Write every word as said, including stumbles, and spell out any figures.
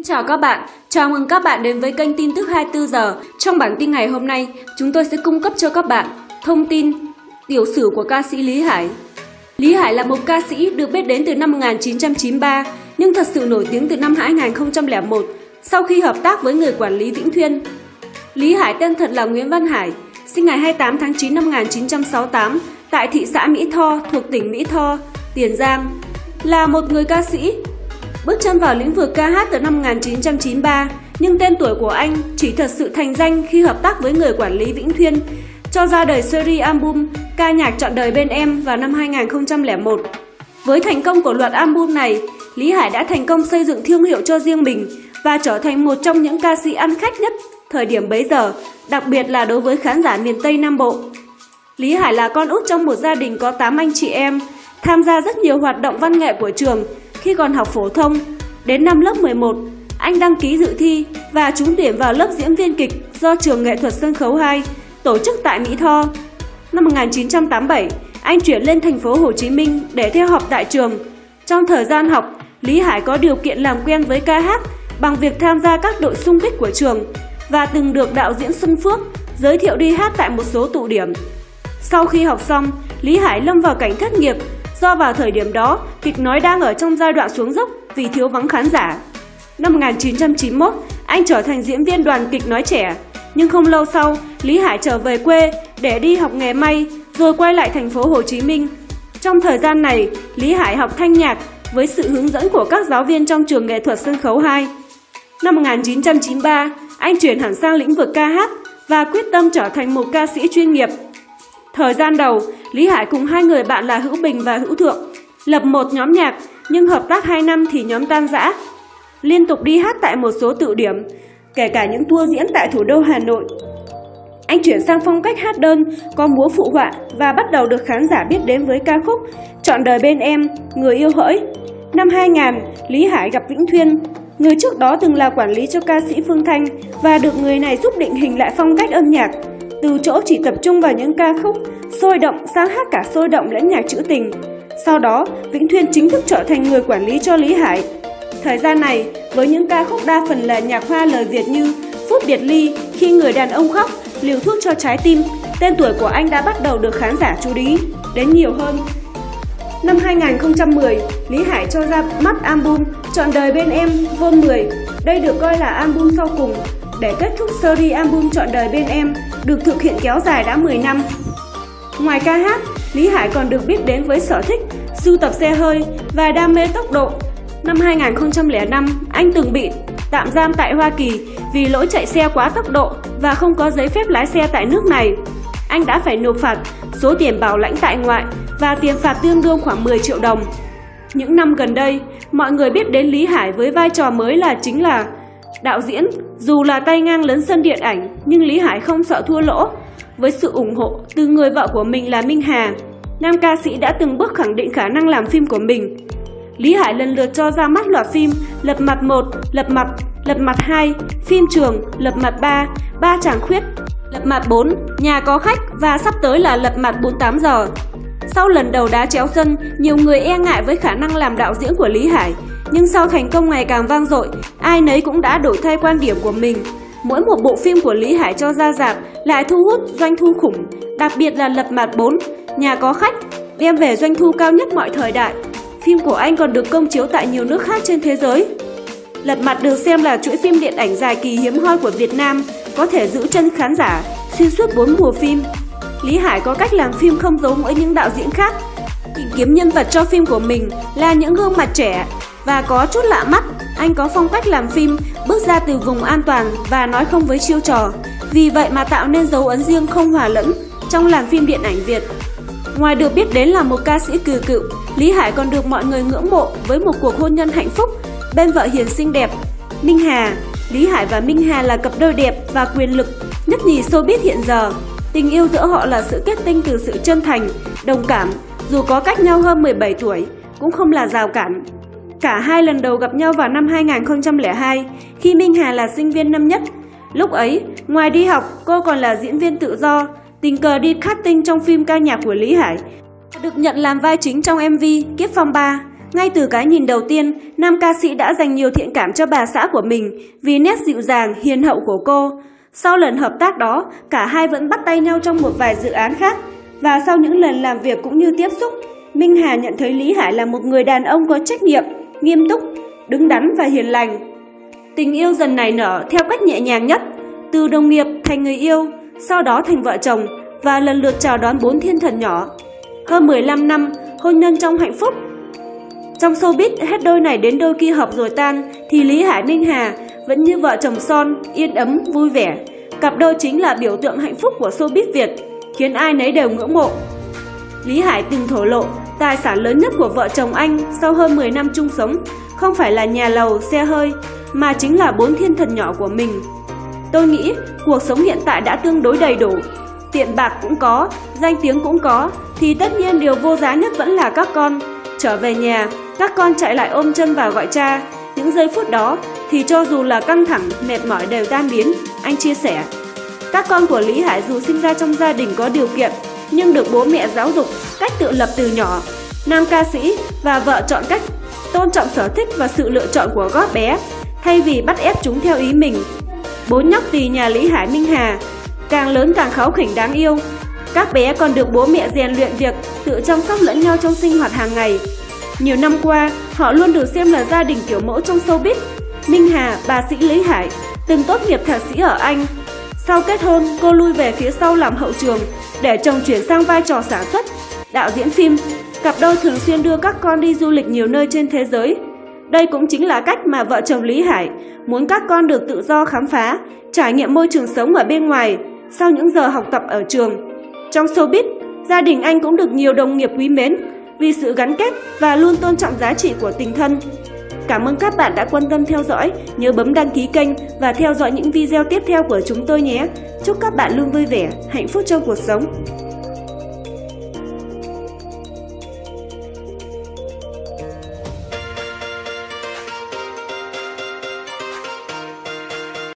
Chào các bạn, chào mừng các bạn đến với kênh tin tức hai mươi tư giờ. Trong bản tin ngày hôm nay, chúng tôi sẽ cung cấp cho các bạn thông tin tiểu sử của ca sĩ Lý Hải. Lý Hải là một ca sĩ được biết đến từ năm một nghìn chín trăm chín mươi ba, nhưng thật sự nổi tiếng từ năm hai nghìn không trăm lẻ một sau khi hợp tác với người quản lý Vĩnh Thuyên. Lý Hải tên thật là Nguyễn Văn Hải, sinh ngày hai mươi tám tháng chín năm một nghìn chín trăm sáu mươi tám tại thị xã Mỹ Tho thuộc tỉnh Mỹ Tho, Tiền Giang, là một người ca sĩ. Bước chân vào lĩnh vực ca hát từ năm một nghìn chín trăm chín mươi ba, nhưng tên tuổi của anh chỉ thật sự thành danh khi hợp tác với người quản lý Vĩnh Thuyên, cho ra đời series album Ca nhạc trọn đời bên em vào năm hai nghìn không trăm lẻ một. Với thành công của loạt album này, Lý Hải đã thành công xây dựng thương hiệu cho riêng mình và trở thành một trong những ca sĩ ăn khách nhất thời điểm bấy giờ, đặc biệt là đối với khán giả miền Tây Nam Bộ. Lý Hải là con út trong một gia đình có tám anh chị em, tham gia rất nhiều hoạt động văn nghệ của trường khi còn học phổ thông. Đến năm lớp mười một, anh đăng ký dự thi và trúng tuyển vào lớp diễn viên kịch do Trường Nghệ thuật Sân khấu hai tổ chức tại Mỹ Tho. Năm một nghìn chín trăm tám mươi bảy, anh chuyển lên thành phố Hồ Chí Minh để theo học tại trường. Trong thời gian học, Lý Hải có điều kiện làm quen với ca hát bằng việc tham gia các đội xung kích của trường và từng được đạo diễn Xuân Phước giới thiệu đi hát tại một số tụ điểm. Sau khi học xong, Lý Hải lâm vào cảnh thất nghiệp do vào thời điểm đó kịch nói đang ở trong giai đoạn xuống dốc vì thiếu vắng khán giả. Năm một nghìn chín trăm chín mươi mốt, anh trở thành diễn viên đoàn kịch nói trẻ, nhưng không lâu sau, Lý Hải trở về quê để đi học nghề may rồi quay lại thành phố Hồ Chí Minh. Trong thời gian này, Lý Hải học thanh nhạc với sự hướng dẫn của các giáo viên trong Trường Nghệ thuật Sân khấu hai. Năm một nghìn chín trăm chín mươi ba, anh chuyển hẳn sang lĩnh vực ca hát và quyết tâm trở thành một ca sĩ chuyên nghiệp. Thời gian đầu, Lý Hải cùng hai người bạn là Hữu Bình và Hữu Thượng lập một nhóm nhạc, nhưng hợp tác hai năm thì nhóm tan rã. Liên tục đi hát tại một số tụ điểm, kể cả những tour diễn tại thủ đô Hà Nội. Anh chuyển sang phong cách hát đơn, có múa phụ họa và bắt đầu được khán giả biết đến với ca khúc Trọn đời bên em, Người yêu hỡi. Năm hai nghìn, Lý Hải gặp Vĩnh Thuyên, người trước đó từng là quản lý cho ca sĩ Phương Thanh và được người này giúp định hình lại phong cách âm nhạc, từ chỗ chỉ tập trung vào những ca khúc sôi động sang hát cả sôi động lẫn nhạc trữ tình. Sau đó, Vĩnh Thuyên chính thức trở thành người quản lý cho Lý Hải. Thời gian này, với những ca khúc đa phần là nhạc hoa lời Việt như Phút biệt ly, Khi người đàn ông khóc, Liều thuốc cho trái tim, tên tuổi của anh đã bắt đầu được khán giả chú ý đến nhiều hơn. Năm hai nghìn không trăm mười, Lý Hải cho ra mắt album Trọn đời bên em Vol mười. Đây được coi là album sau cùng để kết thúc series album Trọn đời bên em, được thực hiện kéo dài đã mười năm. Ngoài ca hát, Lý Hải còn được biết đến với sở thích sưu tập xe hơi và đam mê tốc độ. Năm hai nghìn không trăm lẻ năm, anh từng bị tạm giam tại Hoa Kỳ vì lỗi chạy xe quá tốc độ và không có giấy phép lái xe tại nước này. Anh đã phải nộp phạt số tiền bảo lãnh tại ngoại và tiền phạt tương đương khoảng mười triệu đồng. Những năm gần đây, mọi người biết đến Lý Hải với vai trò mới là chính là đạo diễn. Dù là tay ngang lấn sân điện ảnh, nhưng Lý Hải không sợ thua lỗ. Với sự ủng hộ từ người vợ của mình là Minh Hà, nam ca sĩ đã từng bước khẳng định khả năng làm phim của mình. Lý Hải lần lượt cho ra mắt loạt phim Lật mặt một, Lật mặt, Lật mặt hai, Phim trường, Lật mặt ba, Ba chàng khuyết, Lật mặt bốn, Nhà có khách và sắp tới là Lật mặt bốn mươi tám giờ. Sau lần đầu đá chéo sân, nhiều người e ngại với khả năng làm đạo diễn của Lý Hải, nhưng sau thành công ngày càng vang dội, ai nấy cũng đã đổi thay quan điểm của mình. Mỗi một bộ phim của Lý Hải cho ra rạp lại thu hút doanh thu khủng, đặc biệt là Lật mặt bốn, Nhà có khách đem về doanh thu cao nhất mọi thời đại. Phim của anh còn được công chiếu tại nhiều nước khác trên thế giới. Lật mặt được xem là chuỗi phim điện ảnh dài kỳ hiếm hoi của Việt Nam, có thể giữ chân khán giả xuyên suốt bốn mùa phim. Lý Hải có cách làm phim không giống với những đạo diễn khác. Tìm kiếm nhân vật cho phim của mình là những gương mặt trẻ và có chút lạ mắt. Anh có phong cách làm phim bước ra từ vùng an toàn và nói không với chiêu trò. Vì vậy mà tạo nên dấu ấn riêng không hòa lẫn trong làng phim điện ảnh Việt. Ngoài được biết đến là một ca sĩ cừ cựu, Lý Hải còn được mọi người ngưỡng mộ với một cuộc hôn nhân hạnh phúc bên vợ hiền xinh đẹp Minh Hà. Lý Hải và Minh Hà là cặp đôi đẹp và quyền lực nhất nhì showbiz hiện giờ. Tình yêu giữa họ là sự kết tinh từ sự chân thành, đồng cảm, dù có cách nhau hơn mười bảy tuổi cũng không là rào cản. Cả hai lần đầu gặp nhau vào năm hai nghìn không trăm lẻ hai khi Minh Hà là sinh viên năm nhất. Lúc ấy, ngoài đi học, cô còn là diễn viên tự do, tình cờ đi casting trong phim ca nhạc của Lý Hải, được nhận làm vai chính trong em vê Kiếp Phong ba. Ngay từ cái nhìn đầu tiên, nam ca sĩ đã dành nhiều thiện cảm cho bà xã của mình vì nét dịu dàng, hiền hậu của cô. Sau lần hợp tác đó, cả hai vẫn bắt tay nhau trong một vài dự án khác. Và sau những lần làm việc cũng như tiếp xúc, Minh Hà nhận thấy Lý Hải là một người đàn ông có trách nhiệm, nghiêm túc, đứng đắn và hiền lành. Tình yêu dần nảy nở theo cách nhẹ nhàng nhất, từ đồng nghiệp thành người yêu, sau đó thành vợ chồng và lần lượt chào đón bốn thiên thần nhỏ. Hơn mười lăm năm, hôn nhân trong hạnh phúc. Trong showbiz, hết đôi này đến đôi kia hợp rồi tan, thì Lý Hải Minh Hà vẫn như vợ chồng son, yên ấm, vui vẻ. Cặp đôi chính là biểu tượng hạnh phúc của showbiz Việt, khiến ai nấy đều ngưỡng mộ. Lý Hải từng thổ lộ, tài sản lớn nhất của vợ chồng anh sau hơn mười năm chung sống không phải là nhà lầu, xe hơi, mà chính là bốn thiên thần nhỏ của mình. Tôi nghĩ cuộc sống hiện tại đã tương đối đầy đủ, tiền bạc cũng có, danh tiếng cũng có, thì tất nhiên điều vô giá nhất vẫn là các con. Trở về nhà, các con chạy lại ôm chân và gọi cha. Những giây phút đó thì cho dù là căng thẳng, mệt mỏi đều tan biến, anh chia sẻ. Các con của Lý Hải dù sinh ra trong gia đình có điều kiện, nhưng được bố mẹ giáo dục cách tự lập từ nhỏ. Nam ca sĩ và vợ chọn cách tôn trọng sở thích và sự lựa chọn của các bé, thay vì bắt ép chúng theo ý mình. Bốn nhóc tỳ nhà Lý Hải Minh Hà càng lớn càng kháu khỉnh đáng yêu. Các bé còn được bố mẹ rèn luyện việc tự chăm sóc lẫn nhau trong sinh hoạt hàng ngày. Nhiều năm qua, họ luôn được xem là gia đình kiểu mẫu trong showbiz. Minh Hà, bà sĩ Lý Hải, từng tốt nghiệp thạc sĩ ở Anh. Sau kết hôn, cô lui về phía sau làm hậu trường để chồng chuyển sang vai trò sản xuất, đạo diễn phim. Cặp đôi thường xuyên đưa các con đi du lịch nhiều nơi trên thế giới. Đây cũng chính là cách mà vợ chồng Lý Hải muốn các con được tự do khám phá, trải nghiệm môi trường sống ở bên ngoài sau những giờ học tập ở trường. Trong showbiz, gia đình anh cũng được nhiều đồng nghiệp quý mến vì sự gắn kết và luôn tôn trọng giá trị của tình thân. Cảm ơn các bạn đã quan tâm theo dõi, nhớ bấm đăng ký kênh và theo dõi những video tiếp theo của chúng tôi nhé. Chúc các bạn luôn vui vẻ, hạnh phúc trong cuộc sống.